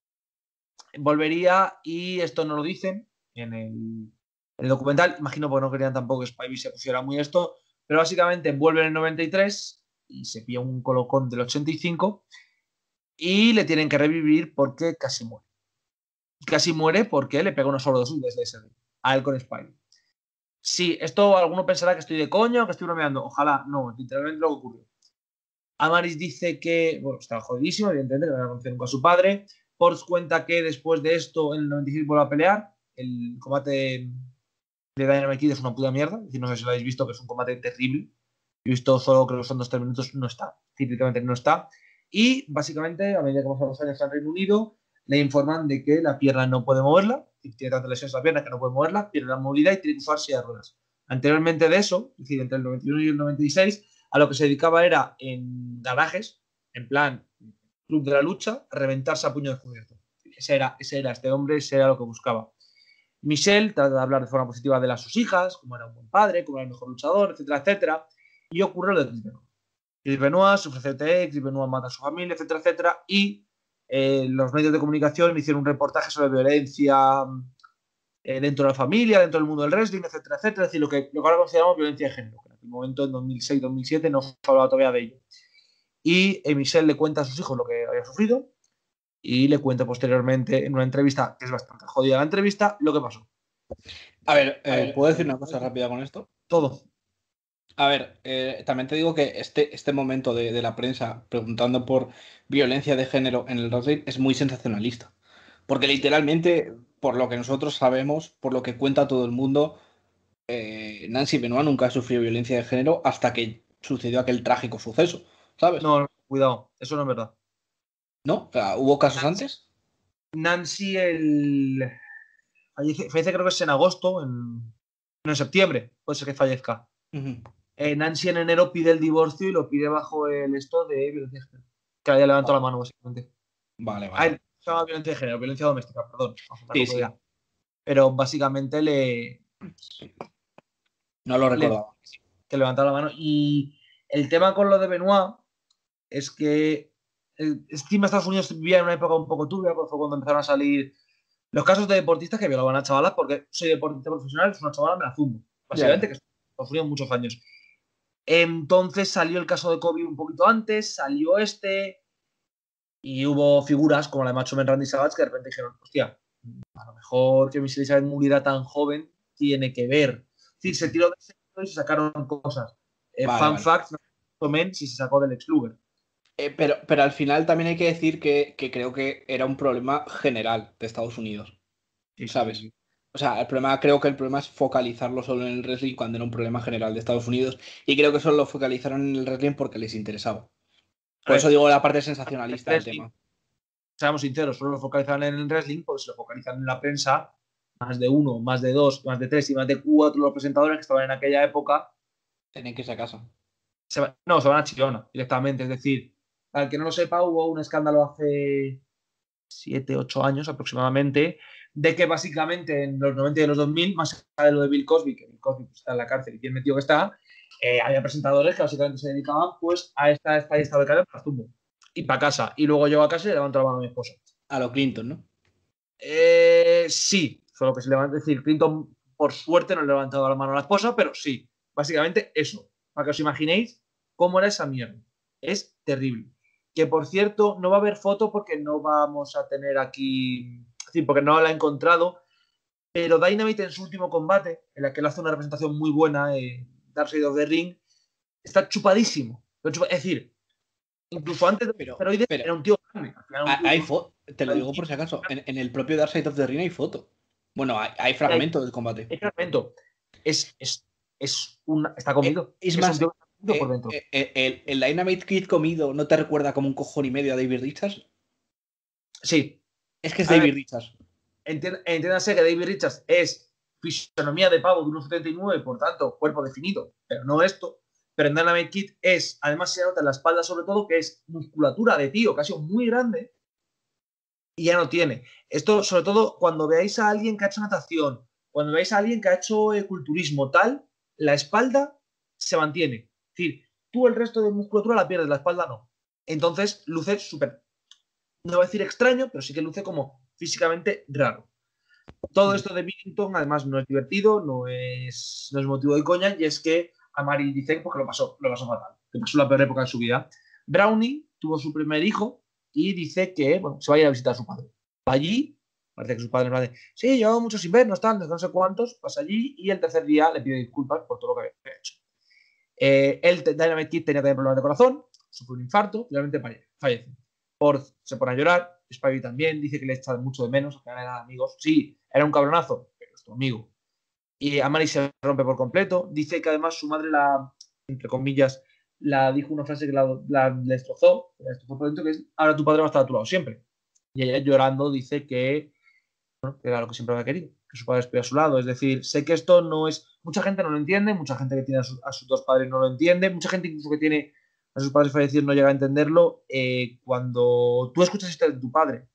Volvería y esto no lo dicen en el, en el documental, imagino porque no querían tampoco que Spivey se pusiera muy esto, pero básicamente vuelve en el noventa y tres y se pilla un colocón del ochenta y cinco y le tienen que revivir porque casi muere. casi muere porque le pega una sobredosis de S S R a él con Spine. Sí, esto alguno pensará que estoy de coño, que estoy bromeando. Ojalá, no, literalmente lo que ocurrió. Amaris dice que, bueno, estaba jodidísimo, evidentemente, que no había conocido nunca a su padre. Ports cuenta que después de esto, en el noventa y seis vuelve a pelear. El combate de Dynamite Kid es una puta mierda. Es decir, no sé si lo habéis visto, que es un combate terrible. He visto solo, creo que son dos tres minutos, no está. Directamente no está. Y básicamente, a medida que pasan los años en Reino Unido, le informan de que la pierna no puede moverla. Tiene tantas lesiones la pierna que no puede moverla, pierde la movilidad y tiene que usar silla de ruedas. Anteriormente de eso, es decir, entre el noventa y uno y el noventa y seis, a lo que se dedicaba era en garajes, en plan club de la lucha, a reventarse a puño descubierto. Ese era, ese era este hombre, ese era lo que buscaba. Michelle trata de hablar de forma positiva de las sus hijas, como era un buen padre, como era el mejor luchador, etcétera, etcétera. Y ocurre lo de Chris Benoit. Chris Benoit sufre C T E, Chris Benoit mata a su familia, etcétera, etcétera. Y eh, los medios de comunicación hicieron un reportaje sobre violencia eh, dentro de la familia, dentro del mundo del wrestling, etcétera, etcétera. Es decir, lo que, lo que ahora consideramos violencia de género. Que en aquel momento, en dos mil seis dos mil siete, no se hablaba todavía de ello. Y eh, Michelle le cuenta a sus hijos lo que había sufrido y le cuenta posteriormente en una entrevista, que es bastante jodida la entrevista, lo que pasó. A ver, eh, ¿puedo decir una cosa rápida con esto? Todo. A ver, eh, también te digo que este, este momento de, de la prensa preguntando por violencia de género en el wrestling es muy sensacionalista. Porque literalmente, por lo que nosotros sabemos, por lo que cuenta todo el mundo, eh, Nancy Benoit nunca ha sufrido violencia de género hasta que sucedió aquel trágico suceso, ¿sabes? No, no, cuidado, eso no es verdad. ¿No? O sea, ¿hubo casos Nancy, antes? Nancy el... Fallece, fallece creo que es en agosto, en, no, en septiembre, puede ser que fallezca. Uh-huh. Eh, Nancy en enero pide el divorcio y lo pide bajo el esto de violencia de género. Que haya levantado Vale, la mano, básicamente. vale. Ah, vale. se llama violencia de género, violencia doméstica, perdón. Sí, sí. Ya. Pero básicamente le, No lo le recordaba. que levantaba la mano. Y el tema con lo de Benoit es que eh, encima Estados Unidos vivía en una época un poco turbia, pues fue cuando empezaron a salir los casos de deportistas que violaban a chavalas, porque soy deportista profesional, es una chavala, me la zumbo. Básicamente, Yeah. que sufrió muchos años. Entonces salió el caso de Kobe un poquito antes, salió este, y hubo figuras como la de Macho Man Randy Savage que de repente dijeron, hostia, a lo mejor que Miss Elizabeth muriera tan joven tiene que ver. Es decir, se tiró de ese y se sacaron cosas. Eh, Vale, fun vale. fact, Macho Man si se sacó del Lex Luger. Eh, pero, pero al final también hay que decir que, que creo que era un problema general de Estados Unidos, Sí, sí, ¿sabes? sí, sí. O sea, el problema, creo que el problema es focalizarlo solo en el wrestling cuando era un problema general de Estados Unidos. Y creo que solo lo focalizaron en el wrestling porque les interesaba. A Por eso ver, digo la parte el sensacionalista del wrestling, tema. seamos sinceros, solo lo focalizan en el wrestling, pues se lo focalizan en la prensa. Más de uno, más de dos, más de tres y más de cuatro los presentadores que estaban en aquella época. Tienen que irse a casa. Se va, no, se van a Chillona directamente. Es decir, al que no lo sepa, hubo un escándalo hace siete, ocho años aproximadamente, de que básicamente en los noventa y los dos mil, más allá de lo de Bill Cosby, que Bill Cosby pues, está en la cárcel y bien metido que está, eh, había presentadores que básicamente se dedicaban pues a esta, esta y esta becaria para zumbo. Y para casa. Y luego llego a casa y le levanto la mano a mi esposa. A lo Clinton, ¿no? Eh, sí, solo que se levanta. Es decir, Clinton, por suerte, no le ha levantado la mano a la esposa, pero sí, básicamente eso. Para que os imaginéis cómo era esa mierda. Es terrible. Que por cierto, no va a haber foto porque no vamos a tener aquí. Es decir, porque no la he encontrado. Pero Dynamite en su último combate, en la que él hace una representación muy buena, eh, Dark Side of the Ring, está chupadísimo. Es decir, incluso antes de los Pero, esteroides, pero era un tío grande. Era un tío hay con... foto, te lo digo por si acaso, en, en el propio Dark Side of the Ring hay foto. Bueno, hay, hay fragmentos del combate. Hay fragmento. Es, es, es una, está Eh, comido. es Es más, un tío comido por eh, dentro. eh, eh, el, el Dynamite Kid comido no te recuerda como un cojón y medio a David Richards. Sí. Es que es A ver, David Richards. enti- entiéndase que David Richards es fisonomía de pavo de uno setenta y nueve, por tanto, cuerpo definido, pero no esto. Pero en Dynamite Kid es, además se nota en la espalda sobre todo, que es musculatura de tío, que ha sido muy grande y ya no tiene. Esto, sobre todo, cuando veáis a alguien que ha hecho natación, cuando veáis a alguien que ha hecho eh, culturismo, tal, la espalda se mantiene. Es decir, tú el resto de musculatura la pierdes, la espalda no. Entonces, luce súper, no voy a decir extraño, pero sí que luce como físicamente raro. Todo esto de Billington, además, no es divertido, no es, no es motivo de coña, y es que Amari dice pues, que lo pasó, lo pasó fatal, que pasó la peor época de su vida. Brownie tuvo su primer hijo y dice que bueno, se va a ir a visitar a su padre. Va allí, Parece que su padre me dice, sí, llevaba muchos inviernos, tal, no sé cuántos, pasa allí y el tercer día le pide disculpas por todo lo que había hecho. Eh, él, Dynamite Kid, tenía también problemas de corazón, sufrió un infarto, finalmente fallece. Ford se pone a llorar, Spivey también, dice que le echa mucho de menos, que eran amigos. Sí, era un cabronazo, pero es tu amigo. Y Amari se rompe por completo. Dice que además su madre la, entre comillas, la dijo una frase que la, la destrozó, la destrozó por dentro, que es, ahora tu padre va a estar a tu lado siempre. Y ella llorando dice que, bueno, que era lo que siempre había querido, que su padre estuviera a su lado. Es decir, sé que esto no es... Mucha gente no lo entiende, mucha gente que tiene a, su, a sus dos padres no lo entiende, mucha gente incluso que tiene a sus padres fallecidos no llega a entenderlo. Eh, cuando tú escuchas esto de tu padre,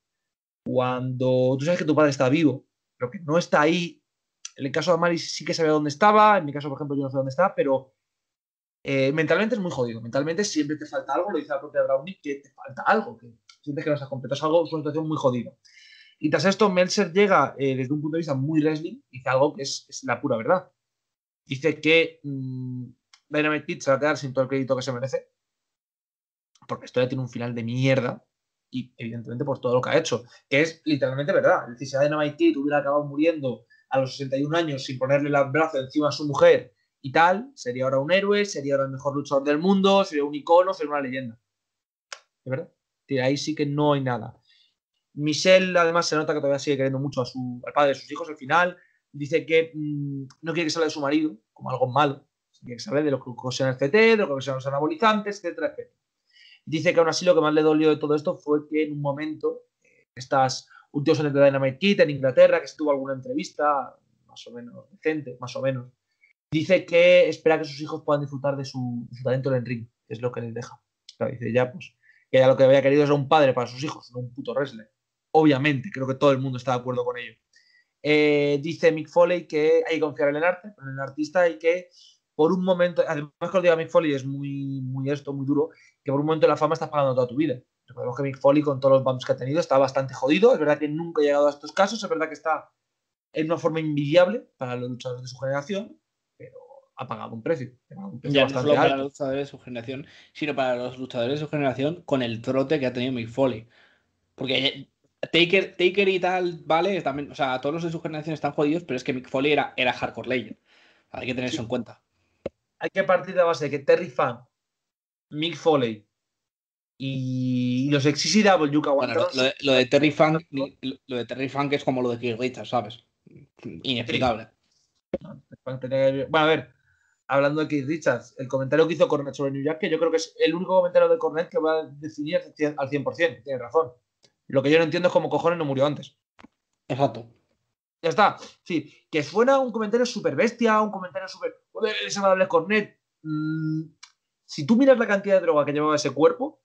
cuando tú sabes que tu padre está vivo, pero que no está ahí. En el caso de Amari sí que sabía dónde estaba, en mi caso, por ejemplo, yo no sé dónde está, pero eh, mentalmente es muy jodido. Mentalmente siempre te falta algo, lo dice la propia Brownie, que te falta algo, que sientes que no estás completo, es algo, es una situación muy jodida. Y tras esto, Meltzer llega eh, desde un punto de vista muy wrestling, dice algo que es, es la pura verdad. Dice que mmm, Dynamite Kid se va a quedar sin todo el crédito que se merece, porque la historia tiene un final de mierda, y evidentemente por todo lo que ha hecho, que es literalmente verdad. Es decir, si Dynamite Kid hubiera acabado muriendo a los sesenta y un años sin ponerle el brazo encima a su mujer y tal, sería ahora un héroe, sería ahora el mejor luchador del mundo, sería un icono, sería una leyenda. ¿De verdad? Y ahí sí que no hay nada. Michelle, además, se nota que todavía sigue queriendo mucho a su, al padre de sus hijos. Al final, dice que mmm, no quiere que se hable de su marido como algo malo. Quiere que se hable de lo que ocasiona el C T, de lo que ocasiona los anabolizantes, etcétera, etcétera. Dice que aún así lo que más le dolió de todo esto fue que en un momento, eh, estas últimos años de Dynamite Kid en Inglaterra, que estuvo alguna entrevista más o menos decente, más o menos, dice que espera que sus hijos puedan disfrutar de su, de su talento en el ring, que es lo que les deja. Claro, dice ya, pues, que ya lo que había querido es un padre para sus hijos, no un puto wrestler. Obviamente, creo que todo el mundo está de acuerdo con ello. Eh, dice Mick Foley que hay que confiar en el arte, en el artista, y que por un momento, además que lo diga Mick Foley es muy, muy esto, muy duro, que por un momento la fama estás pagando toda tu vida. Recordemos que Mick Foley, con todos los bumps que ha tenido, está bastante jodido. Es verdad que nunca ha llegado a estos casos, es verdad que está en una forma envidiable para los luchadores de su generación, pero ha pagado un precio. Ha pagado un precio ya bastante no solo alto. para los luchadores de su generación, sino para los luchadores de su generación con el trote que ha tenido Mick Foley. Porque Taker, Taker y tal, vale, también, o sea, todos los de su generación están jodidos, pero es que Mick Foley era, era Hardcore Legend. Hay que tener eso Sí. en cuenta. Hay que partir de la base de que Terry Funk, Mick Foley y los ex C C W que Bueno, aguantaron. lo, lo, de, lo de Terry Funk, lo de Terry Funk es como lo de Keith Richards, ¿sabes? Inexplicable. Sí. Bueno, a ver, hablando de Keith Richards, el comentario que hizo Cornette sobre New Jack, que yo creo que es el único comentario de Cornette que va a definir al cien por ciento. Tiene razón. Lo que yo no entiendo es cómo cojones no murió antes. Exacto. Ya está. Sí, que suena un comentario súper bestia, un comentario súper. Joder, es agradable Cornette. Mm, si tú miras la cantidad de droga que llevaba ese cuerpo,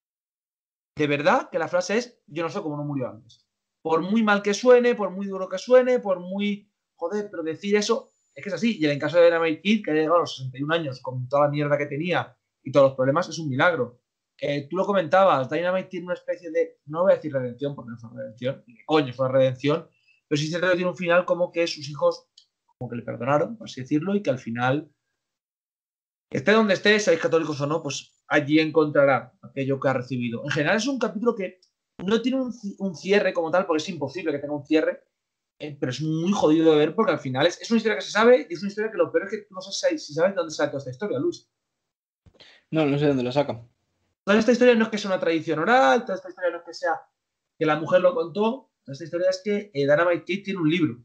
de verdad que la frase es: yo no sé cómo no murió antes. Por muy mal que suene, por muy duro que suene, por muy. Joder, pero decir eso. Es que es así. Y en el caso de Dynamite Kid, que ha llegado a los sesenta y un años con toda la mierda que tenía y todos los problemas, es un milagro. Eh, tú lo comentabas, Dynamite tiene una especie de. No voy a decir redención, porque no fue redención. Ni coño, fue una redención. Pero sí se tiene un final como que sus hijos como que le perdonaron, por así decirlo, y que al final, esté donde esté, seáis católicos o no, pues allí encontrará aquello que ha recibido. En general es un capítulo que no tiene un, un cierre como tal, porque es imposible que tenga un cierre, eh, pero es muy jodido de ver porque al final es, es una historia que se sabe y es una historia que lo peor es que tú no sabes si sabes de dónde sale toda esta historia, Luis. No, no sé dónde lo sacan. Toda esta historia no es que sea una tradición oral, toda esta historia no es que sea que la mujer lo contó, toda esta historia es que eh, Dynamite Kid tiene un libro,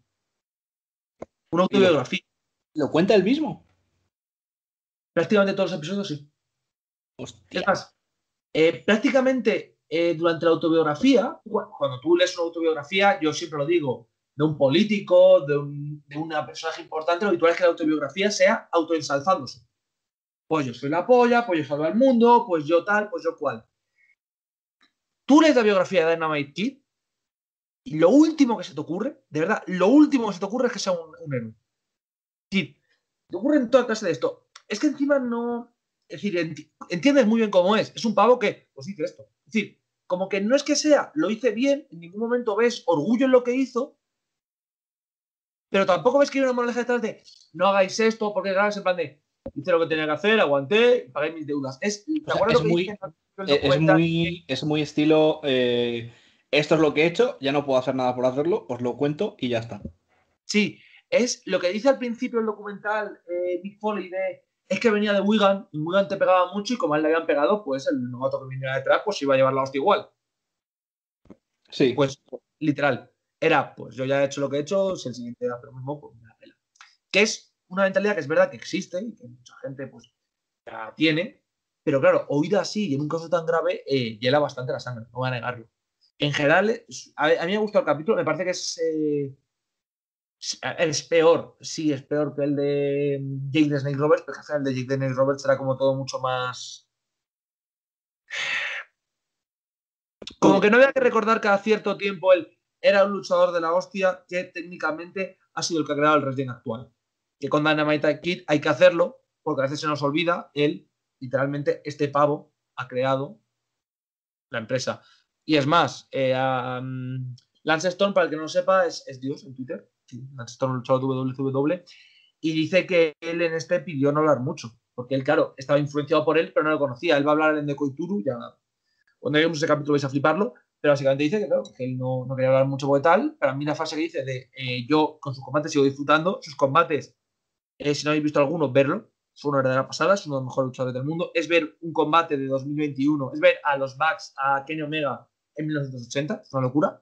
una autobiografía. ¿Lo, ¿Lo cuenta él mismo? Prácticamente todos los episodios, sí. Hostia. Es más, eh, prácticamente eh, durante la autobiografía, cuando tú lees una autobiografía, yo siempre lo digo, de un político, de, un, de una personaje importante, lo habitual es que la autobiografía sea autoensalzándose. Pues yo soy la polla, pues yo salvo al mundo, pues yo tal, pues yo cual. Tú lees la biografía de Dynamite Kid y lo último que se te ocurre, de verdad, lo último que se te ocurre es que sea un, un héroe. Sí, te ocurre en toda clase de esto. Es que encima no... Es decir, enti entiendes muy bien cómo es. Es un pavo que, pues dice esto. Es decir, como que no es que sea, lo hice bien, en ningún momento ves orgullo en lo que hizo, pero tampoco ves que hay una moraleja detrás de no hagáis esto, porque claro, es en plan de hice lo que tenía que hacer, aguanté, pagué mis deudas. Es, ¿te o sea, acuerdas es lo que muy, dije en el es documental? muy, es muy estilo eh, esto es lo que he hecho, ya no puedo hacer nada por hacerlo, os lo cuento y ya está. Sí, es lo que dice al principio el documental eh, Mick Foley de es que venía de Wigan y Wigan te pegaba mucho y como a él le habían pegado, pues el novato que viniera detrás pues iba a llevar la hostia igual. Sí. Pues literal, era pues yo ya he hecho lo que he hecho, si el siguiente da lo mismo, pues me la pela. Que es una mentalidad que es verdad que existe y que mucha gente pues la tiene, pero claro, oída así y en un caso tan grave, eh, hiela bastante la sangre, no voy a negarlo. En general, a, a mí me ha gustado el capítulo, me parece que es... Eh, es peor, sí, es peor que el de Jake the Snake Roberts, pero el de Jake the Snake Roberts era como todo mucho más. Como que no había que recordar cada cierto tiempo él era un luchador de la hostia que técnicamente ha sido el que ha creado el wrestling actual. Que con Dynamite Kid hay que hacerlo, porque a veces se nos olvida, él, literalmente, este pavo ha creado la empresa. Y es más, eh, um, Lance Storm, para el que no lo sepa, es, es Dios en Twitter. Sí, Lance Storm, luchador de W C W. Y dice que él en este pidió no hablar mucho, porque él, claro, estaba influenciado por él, pero no lo conocía. Él va a hablar en Decoituru, ya cuando lleguemos a ese capítulo vais a fliparlo, pero básicamente dice que, claro, que él no, no quería hablar mucho porque tal. Para mí la frase que dice de eh, yo con sus combates sigo disfrutando, sus combates, eh, si no habéis visto alguno, verlo, fue una verdadera pasada, es uno de los mejores luchadores del mundo, es ver un combate de dos mil veintiuno, es ver a los Bucks, a Kenny Omega en mil novecientos ochenta, es una locura.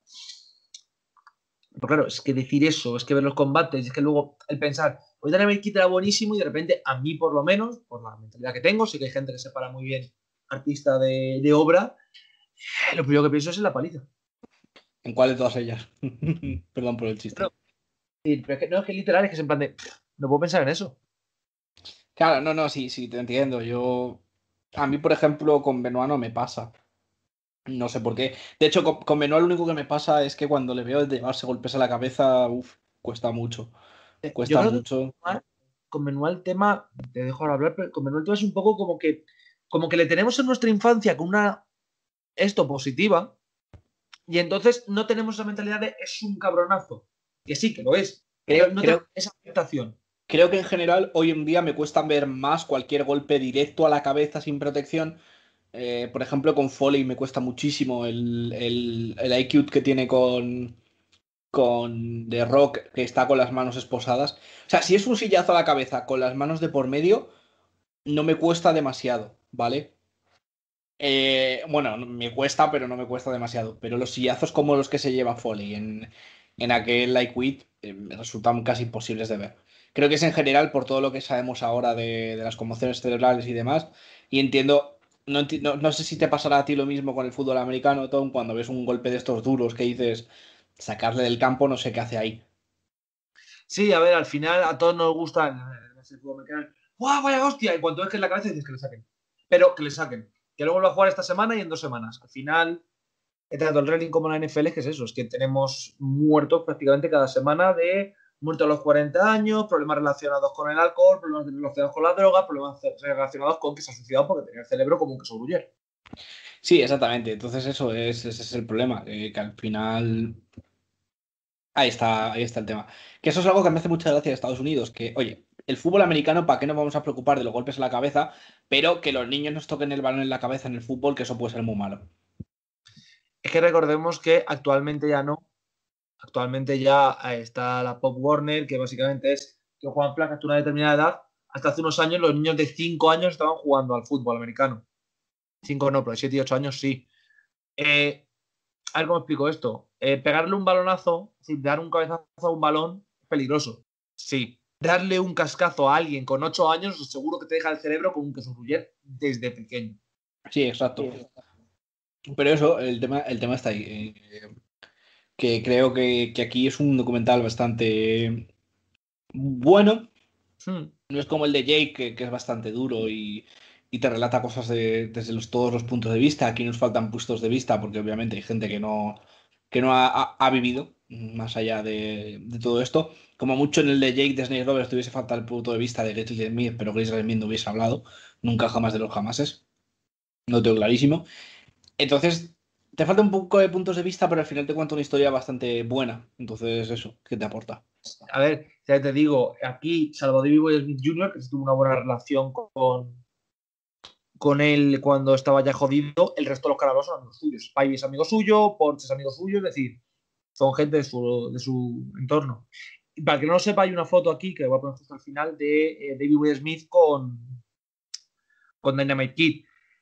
Pero claro, es que decir eso, es que ver los combates, es que luego el pensar, hoy Dynamite Kid era buenísimo y de repente a mí por lo menos, por la mentalidad que tengo, sí que hay gente que separa muy bien artista de, de obra, lo primero que pienso es en la paliza. ¿En cuál de todas ellas? Perdón por el chiste. Pero, pero es que, no, es que literal, es que es en plan de, no puedo pensar en eso. Claro, no, no, sí, sí, te entiendo. Yo. A mí, por ejemplo, con Benoit no me pasa. No sé por qué. De hecho, con, con Benoit lo único que me pasa es que cuando le veo de llevarse golpes a la cabeza, uff, cuesta mucho. Yo Cuesta creo que mucho. con Manuel el tema, te dejo ahora hablar, pero con Manuel el tema es un poco como que, como que le tenemos en nuestra infancia con una esto positiva, y entonces no tenemos esa mentalidad de es un cabronazo. Que sí, que lo es. Pero Creo, no tenemos creo, esa aceptación. creo que en general hoy en día me cuesta ver más cualquier golpe directo a la cabeza sin protección. Eh, por ejemplo, con Foley me cuesta muchísimo el, el, el I Q que tiene con, con The Rock, que está con las manos esposadas. O sea, si es un sillazo a la cabeza con las manos de por medio, no me cuesta demasiado, ¿vale? Eh, bueno, me cuesta, pero no me cuesta demasiado. Pero los sillazos como los que se lleva Foley en, en aquel Like Quit eh, me resultan casi imposibles de ver. Creo que es en general por todo lo que sabemos ahora de, de las conmociones cerebrales y demás. Y entiendo, no, enti- no, no sé si te pasará a ti lo mismo con el fútbol americano, Tom, cuando ves un golpe de estos duros que dices sacarle del campo, no sé qué hace ahí. Sí, a ver, al final a todos nos gusta el fútbol americano. ¡Guau, vaya hostia! Y cuando ves que es la cabeza dices que le saquen. Pero que le saquen. Que luego lo va a jugar esta semana y en dos semanas. Al final, tanto el Reading como la N F L, que es eso, es que tenemos muertos prácticamente cada semana de muertos a los cuarenta años, problemas relacionados con el alcohol, problemas relacionados con la droga, problemas relacionados con que se ha suicidado porque tenía el cerebro como un queso gruyere. Sí, exactamente. Entonces eso es, ese es el problema, eh, que al final ahí está, ahí está el tema. Que eso es algo que me hace mucha gracia de Estados Unidos, que, oye, el fútbol americano, ¿para qué nos vamos a preocupar de los golpes en la cabeza? Pero que los niños nos toquen el balón en la cabeza en el fútbol, que eso puede ser muy malo. Es que recordemos que actualmente ya no, actualmente ya está la Pop Warner, que básicamente es que juegan placas hasta una determinada edad. Hasta hace unos años los niños de cinco años estaban jugando al fútbol americano. cinco no, pero de siete y ocho años sí. Eh, a ver cómo explico esto. Eh, pegarle un balonazo, es decir, dar un cabezazo a un balón, es peligroso. Sí. Darle un cascazo a alguien con ocho años, seguro que te deja el cerebro con un queso gruyere desde pequeño. Sí, exacto. Pero eso, el tema, el tema está ahí. eh, que creo que, que aquí es un documental bastante bueno. Hmm. No es como el de Jake, que, que es bastante duro y, y te relata cosas de- desde los, todos los puntos de vista. Aquí nos faltan puntos de vista porque obviamente hay gente que no, que no ha, ha- ha vivido más allá de, de todo esto. Como mucho en el de Jake de Snake Roberts tuviese falta el punto de vista de Gresley Smith, pero Gresley Smith no hubiese hablado nunca jamás de los jamases. No tengo clarísimo. Entonces, te falta un poco de puntos de vista, pero al final te cuenta una historia bastante buena. Entonces, eso, ¿qué te aporta? A ver, ya te digo, aquí Salvador Vivo y Smith junior, que se tuvo una buena relación con, con él cuando estaba ya jodido. El resto de los carabalos son amigos suyos. Spivey es amigo suyo, Porsche es amigo suyo, es decir, son gente de su, de su entorno. Y para el que no lo sepa, hay una foto aquí que voy a poner justo al final de eh, David Wade Smith con, con Dynamite Kid.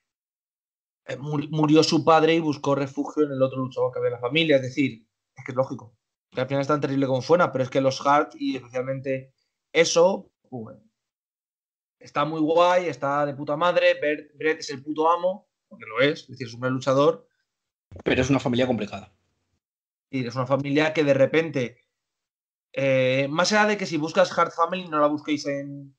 Eh, mur, murió su padre y buscó refugio en el otro luchador que había en la familia. Es decir, es que es lógico. Que al final es tan terrible como fuera, pero es que los Hart y especialmente eso, pues, está muy guay, está de puta madre. Bret es el puto amo, porque lo es, es decir, es un gran luchador. Pero es una familia complicada. Y es una familia que de repente, eh, más allá de que si buscas Hart Family, no la busquéis en,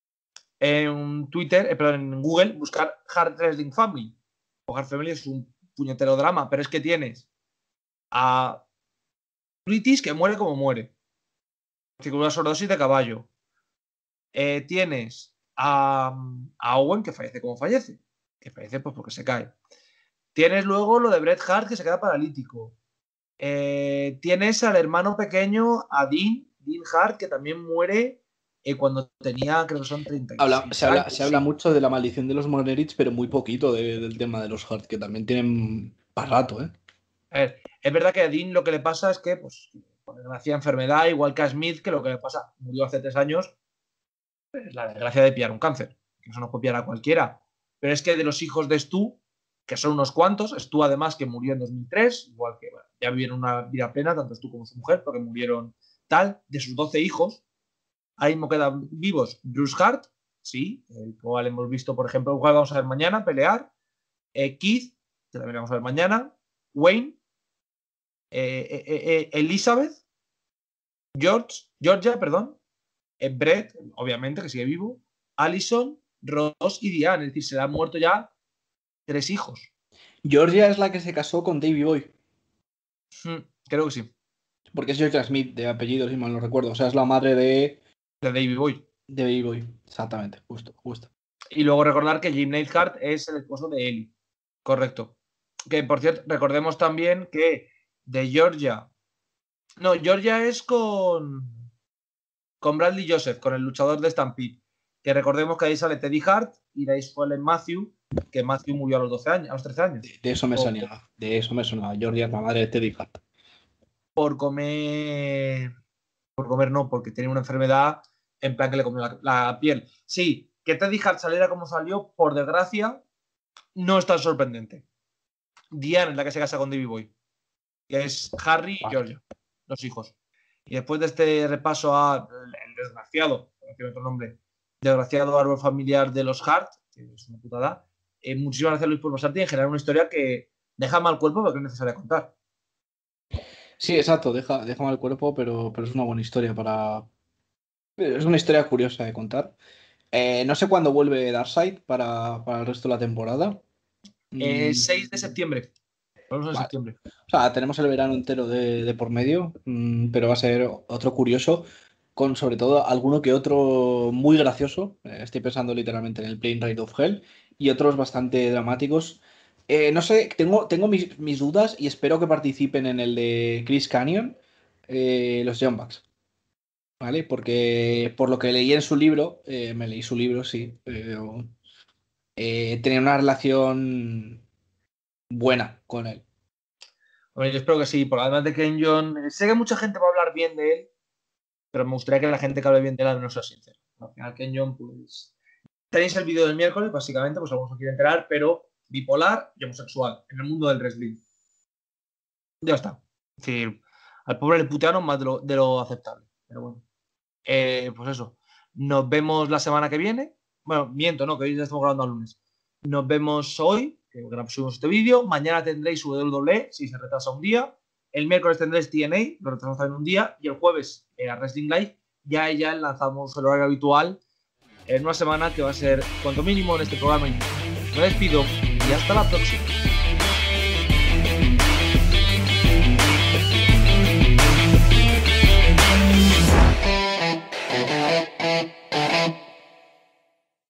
en Twitter, eh, perdón, en Google, buscar Hart Wrestling Family. O Hart Family es un puñetero drama, pero es que tienes a British que muere como muere. Una sobredosis de caballo. Eh, tienes a, a Owen que fallece como fallece. Que fallece pues porque se cae. Tienes luego lo de Bret Hart que se queda paralítico. Eh, tienes al hermano pequeño, a Dean, Dean Hart, que también muere eh, cuando tenía, creo que son treinta y seis habla, se, habla, años, se habla mucho de la maldición de los Monnerich, pero muy poquito de, del tema de los Hart, que también tienen para rato, ¿eh? A ver, es verdad que a Dean lo que le pasa es que, pues, por desgracia, enfermedad, igual que a Smith, que lo que le pasa, murió hace tres años, es la desgracia de pillar un cáncer, que eso no puede pillar a cualquiera. Pero es que de los hijos de Stu, que son unos cuantos, Stu además que murió en dos mil tres, igual que bueno, ya vivieron una vida plena, tanto Stu como su mujer, porque murieron tal, de sus doce hijos, ahí mismo quedan vivos Bruce Hart, sí, el cual hemos visto, por ejemplo, el cual vamos a ver mañana pelear, eh, Keith, que también vamos a ver mañana, Wayne, eh, eh, eh, Elizabeth, George, Georgia, perdón, eh, Brett, obviamente, que sigue vivo, Allison, Ross y Diane, es decir, se le han muerto ya tres hijos. Georgia es la que se casó con Davey Boy. Hmm, creo que sí. Porque es Georgia Smith, de apellido, si mal no recuerdo. O sea, es la madre de... De Davey Boy. De Davey Boy, exactamente, justo, justo. Y luego recordar que Jim Neidhart es el esposo de Ellie. Correcto. Que, por cierto, recordemos también que de Georgia... No, Georgia es con... Con Bradley Joseph, con el luchador de Stampede. Que recordemos que ahí sale Teddy Hart y de ahí sale Matthew, que Matthew murió a los doce años, a los trece años. De, de eso me sonaba, de eso me sonaba. Georgia es la madre de Teddy Hart. Por comer... Por comer no, porque tenía una enfermedad en plan que le comió la, la piel. Sí, que Teddy Hart saliera como salió, por desgracia, no es tan sorprendente. Diane es la que se casa con Davey Boy, que es Harry y Georgia, los hijos. Y después de este repaso a el desgraciado, no tiene otro nombre, desgraciado árbol familiar de los Hart, que es una putada, eh, muchísimas gracias, Luis, por pasarte y en generar una historia que deja mal cuerpo porque es necesaria contar. Sí, exacto, deja, deja mal cuerpo, pero, pero es una buena historia para... Es una historia curiosa de contar. Eh, no sé cuándo vuelve Darkseid para, para el resto de la temporada. Eh, Mm, seis de septiembre. Vamos a vale. septiembre. O sea, tenemos el verano entero de, de por medio, mmm, pero va a ser otro curioso, con sobre todo alguno que otro muy gracioso. Eh, estoy pensando literalmente en el Plane Ride of Hell y otros bastante dramáticos. Eh, no sé, tengo, tengo mis, mis dudas y espero que participen en el de Chris Canyon, eh, los Young Bucks. ¿Vale? Porque por lo que leí en su libro, eh, me leí su libro, sí, pero eh, tenía una relación buena con él. Bueno, yo espero que sí, por además de Ken John, sé que mucha gente va a hablar bien de él, pero me gustaría que la gente que hable bien de él no sea sincera. Al final, Ken John, pues. Tenéis el vídeo del miércoles, básicamente, pues algunos se quieren enterar, pero bipolar y homosexual en el mundo del wrestling. Ya está. Es decir, al pobre le putearon más de lo, de lo aceptable. Pero bueno. Eh, pues eso. Nos vemos la semana que viene. Bueno, miento, no, que hoy ya estamos grabando el lunes. Nos vemos hoy, que subimos este vídeo. Mañana tendréis W W E, si se retrasa un día. El miércoles tendréis T N A, lo retrasamos en un día. Y el jueves, eh, a Wrestling Live, ya ya lanzamos el horario habitual en una semana que va a ser, cuanto mínimo, en este programa. Me despido y hasta la próxima.